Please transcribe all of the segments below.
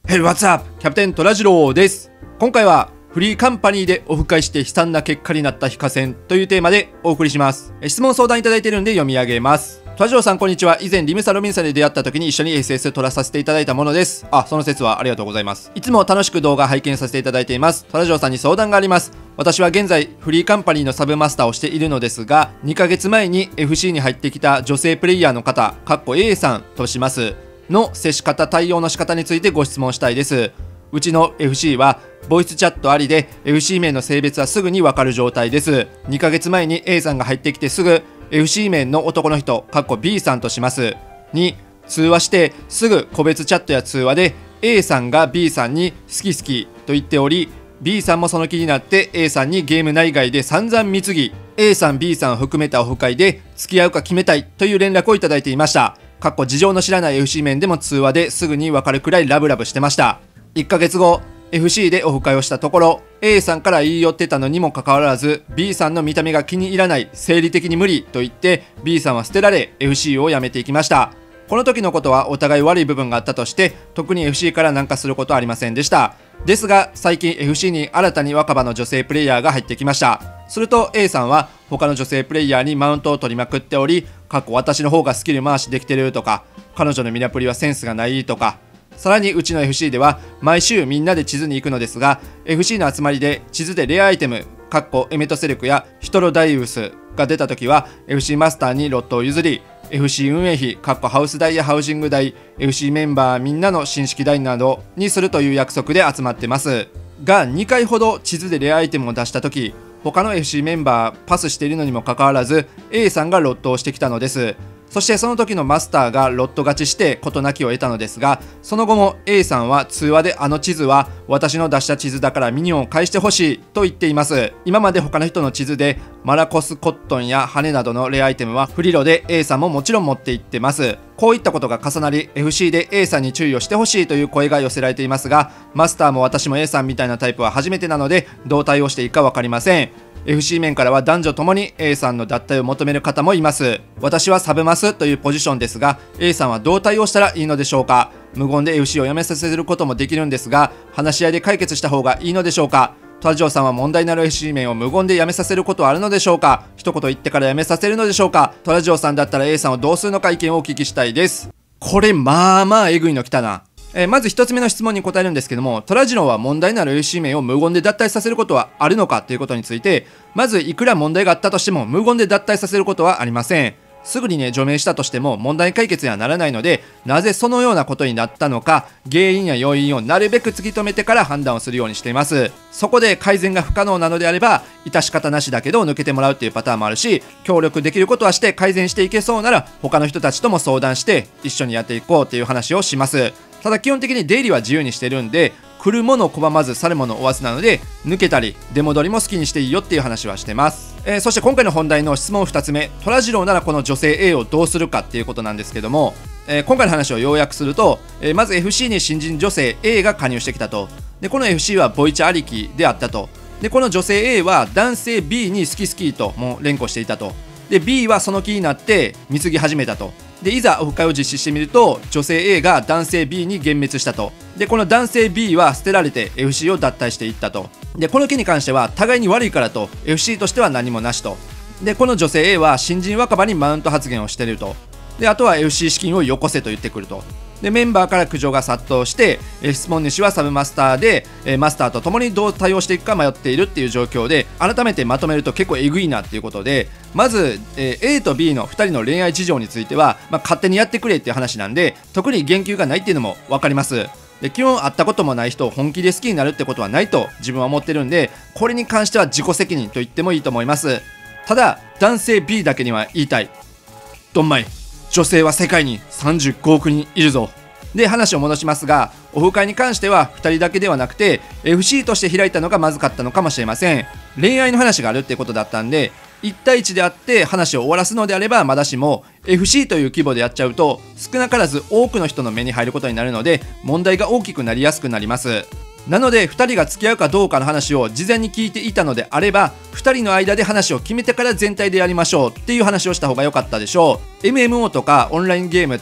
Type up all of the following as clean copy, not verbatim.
Hey, what's up? キャプテン虎次郎です。今回はフリーカンパニーでオフ会して悲惨な結果になった非課戦というテーマでお送りします。質問相談いただいているんで読み上げます。虎次郎さんこんにちは。以前リムサロミンサで出会った時に一緒に SS 撮らさせていただいたものです。その説はありがとうございます。いつも楽しく動画拝見させていただいています。虎次郎さんに相談があります。私は現在フリーカンパニーのサブマスターをしているのですが、2ヶ月前に FC に入ってきた女性プレイヤーの方、A さんとしますの接し方対応の仕方についてご質問したいです。うちの FC はボイスチャットありで FC 名の性別はすぐにわかる状態です。2ヶ月前に A さんが入ってきてすぐ FC 名の男の人 B さんとします。2、通話してすぐ個別チャットや通話で A さんが B さんに好き好きと言っており、 B さんもその気になって A さんにゲーム内外で散々貢ぎ A さん B さんを含めたオフ会で付き合うか決めたいという連絡をいただいていました。事情の知らない FC 面でも通話ですぐにわかるくらいラブラブしてました。1ヶ月後 FC でオフ会をしたところ A さんから言い寄ってたのにもかかわらず B さんの見た目が気に入らない、生理的に無理と言って B さんは捨てられ FC を辞めていきました。この時のことはお互い悪い部分があったとして特に FC から何かすることはありませんでした。ですが最近 FC に新たに若葉の女性プレイヤーが入ってきました。すると A さんは他の女性プレイヤーにマウントを取りまくっており、私の方がスキル回しできてるとか、彼女のミラプリはセンスがないとか、さらにうちの FC では毎週みんなで地図に行くのですが、 FC の集まりで地図でレアアイテムエメトセレクやヒトロダイウスが出た時は FC マスターにロットを譲り、 FC 運営費ハウス代やハウジング代、 FC メンバーみんなの新式代などにするという約束で集まってますが、2回ほど地図でレアアイテムを出した時他の FC メンバーパスしているのにもかかわらず A さんがロットをしてきたのです。そしてその時のマスターがロット勝ちして事なきを得たのですが、その後も A さんは通話で地図は私の出した地図だからミニオンを返してほしいと言っています。今まで他の人の地図でマラコスコットンや羽などのレアアイテムはフリロで A さんももちろん持って行ってます。こういったことが重なり FC で A さんに注意をしてほしいという声が寄せられていますが、マスターも私も A さんみたいなタイプは初めてなのでどう対応していいか分かりません。FC 面からは男女ともに A さんの脱退を求める方もいます。私はサブマスというポジションですが A さんはどう対応したらいいのでしょうか。無言で FC を辞めさせることもできるんですが、話し合いで解決した方がいいのでしょうか。虎次郎さんは問題のある FC 面を無言で辞めさせることはあるのでしょうか。一言言ってから辞めさせるのでしょうか。虎次郎さんだったら A さんをどうするのか意見をお聞きしたいです。これまあえぐいの来たな。まず一つ目の質問に答えるんですけども、虎次郎は問題のある FC 面を無言で脱退させることはあるのかということについて、まずいくら問題があったとしても無言で脱退させることはありません。すぐに除名したとしても問題解決にはならないので、なぜそのようなことになったのか原因や要因をなるべく突き止めてから判断をするようにしています。そこで改善が不可能なのであれば致し方なしだけど抜けてもらうっていうパターンもあるし、協力できることはして改善していけそうなら他の人たちとも相談して一緒にやっていこうっていう話をします。ただ基本的に出入りは自由にしてるんで、来るもの拒まず去るもの追わずなので抜けたり出戻りも好きにしていいよっていう話はしてます。そして今回の本題の質問2つ目、虎次郎ならこの女性 A をどうするかっていうことなんですけども、今回の話を要約すると、まず FC に新人女性 A が加入してきたと。でこの FC はボイチャありきであったと。でこの女性 A は男性 B に好き好きともう連呼していたと。で B はその気になって貢ぎ始めたと。でいざオフ会を実施してみると女性 A が男性 B に幻滅したと。でこの男性 B は捨てられて FC を脱退していったと。でこの件に関しては互いに悪いからと FC としては何もなしと。でこの女性 A は新人若葉にマウント発言をしていると。であとは FC 資金をよこせと言ってくると。でメンバーから苦情が殺到して質問主はサブマスターでマスターと共にどう対応していくか迷っているっていう状況で、改めてまとめると結構えぐいなっていうことで、まず A と B の2人の恋愛事情については、勝手にやってくれっていう話なんで特に言及がないっていうのも分かります。で基本会ったこともない人を本気で好きになるってことはないと自分は思ってるんで、これに関しては自己責任と言ってもいいと思います。ただ男性 B だけには言いたい。ドンマイ、女性は世界に35億人いるぞ。で話を戻しますが、オフ会に関しては2人だけではなくて FC として開いたのがまずかったのかもしれません。恋愛の話があるってことだったんで1対1であって話を終わらすのであればまだしも FC という規模でやっちゃうと少なからず多くの人の目に入ることになるので問題が大きくなりやすくなります。なので2人が付き合うかどうかの話を事前に聞いていたのであれば2人の間で話を決めてから全体でやりましょうっていう話をした方が良かったでしょう。MMO とかオンラインゲームって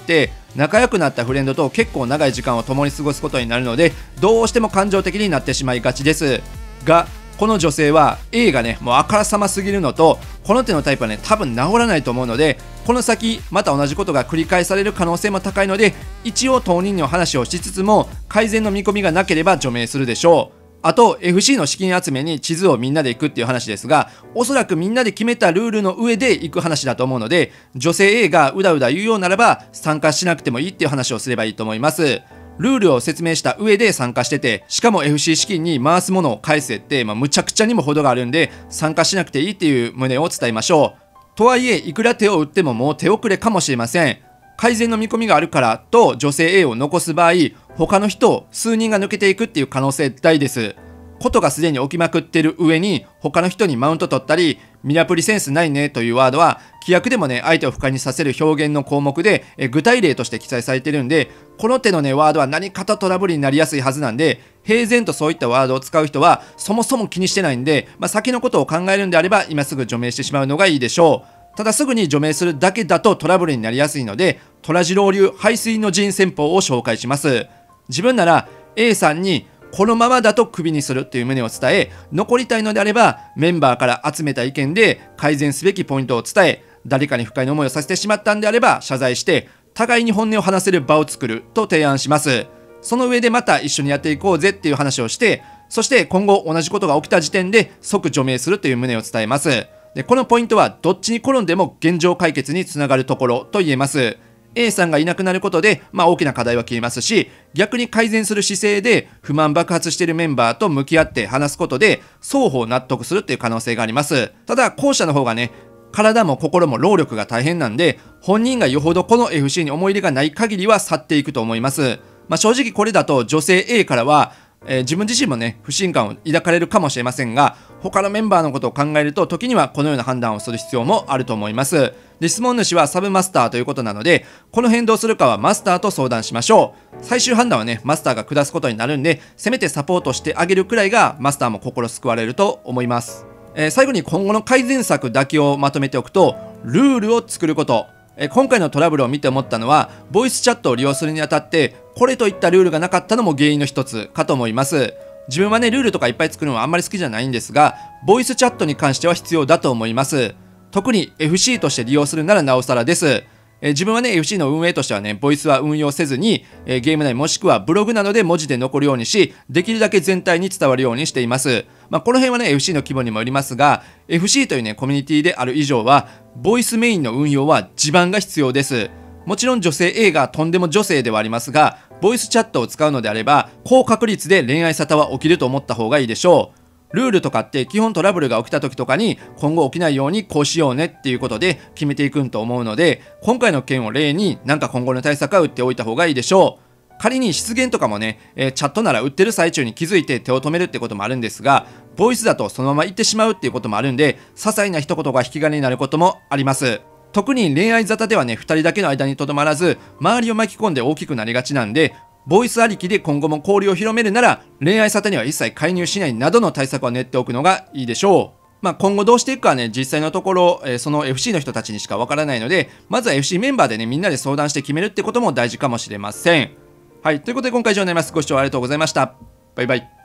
仲良くなったフレンドと結構長い時間を共に過ごすことになるので、どうしても感情的になってしまいがちですが、この女性は A がねもうあからさますぎるのと、この手のタイプはね多分治らないと思うので、この先また同じことが繰り返される可能性も高いので、一応当人の話をしつつも改善の見込みがなければ除名するでしょう。あと FC の資金集めに地図をみんなで行くっていう話ですが、おそらくみんなで決めたルールの上で行く話だと思うので、女性 A がうだうだ言うようならば参加しなくてもいいっていう話をすればいいと思います。ルールを説明した上で参加してて、しかも FC 資金に回すものを返せって、むちゃくちゃにも程があるんで、参加しなくていいっていう旨を伝えましょう。とはいえ、いくら手を打ってももう手遅れかもしれません。改善の見込みがあるからと女性 A を残す場合、他の人数人が抜けていくっていう可能性大です。ことがすでに起きまくってる上に、他の人にマウント取ったり、ミラプリセンスないねというワードは規約でもね相手を不快にさせる表現の項目で具体例として記載されてるんで、この手のねワードは何かとトラブルになりやすいはずなんで、平然とそういったワードを使う人はそもそも気にしてないんで、先のことを考えるんであれば今すぐ除名してしまうのがいいでしょう。ただすぐに除名するだけだとトラブルになりやすいので、虎次郎流背水の陣戦法を紹介します。自分なら A さんにこのままだとクビにするという旨を伝え、残りたいのであればメンバーから集めた意見で改善すべきポイントを伝え、誰かに不快な思いをさせてしまったんであれば謝罪して互いに本音を話せる場を作ると提案します。その上でまた一緒にやっていこうぜっていう話をして、そして今後同じことが起きた時点で即除名するという旨を伝えます。でこのポイントはどっちに転んでも現状解決につながるところと言えます。A さんがいなくなることで、大きな課題は消えますし、逆に改善する姿勢で不満爆発しているメンバーと向き合って話すことで双方納得するという可能性があります。ただ後者の方がね、体も心も労力が大変なんで、本人がよほどこの FC に思い入れがない限りは去っていくと思います。正直これだと女性 A からは自分自身もね不信感を抱かれるかもしれませんが、他のメンバーのことを考えると時にはこのような判断をする必要もあると思います。で質問主はサブマスターということなので、この辺どうするかはマスターと相談しましょう。最終判断はねマスターが下すことになるんで、せめてサポートしてあげるくらいがマスターも心救われると思います。最後に今後の改善策だけをまとめておくと、ルールを作ること。今回のトラブルを見て思ったのは、ボイスチャットを利用するにあたってこれといったルールがなかったのも原因の一つかと思います。自分はねルールとかいっぱい作るのはあんまり好きじゃないんですが、ボイスチャットに関しては必要だと思います。特に FC として利用するならなおさらです。自分はね FC の運営としてはねボイスは運用せずに、ゲーム内もしくはブログなどで文字で残るようにし、できるだけ全体に伝わるようにしています。この辺はね FC の規模にもよりますが、 FC というねコミュニティである以上はボイスメインの運用は地盤が必要です。もちろん女性 A がとんでも女性ではありますが、ボイスチャットを使うのであれば高確率で恋愛沙汰は起きると思った方がいいでしょう。ルールとかって基本トラブルが起きた時とかに今後起きないようにこうしようねっていうことで決めていくんと思うので、今回の件を例に今後の対策は打っておいた方がいいでしょう。仮に失言とかもね、チャットなら打ってる最中に気づいて手を止めるってこともあるんですが、ボイスだとそのまま言ってしまうっていうこともあるんで、些細な一言が引き金になることもあります。特に恋愛沙汰ではね2人だけの間にとどまらず、周りを巻き込んで大きくなりがちなんで、ボイスありきで今後も交流を広めるなら恋愛沙汰には一切介入しないなどの対策を練っておくのがいいでしょう。今後どうしていくかはね実際のところ、その FC の人たちにしかわからないので、まずは FC メンバーでねみんなで相談して決めるってことも大事かもしれません。はい、ということで今回以上になります。ご視聴ありがとうございました。バイバイ。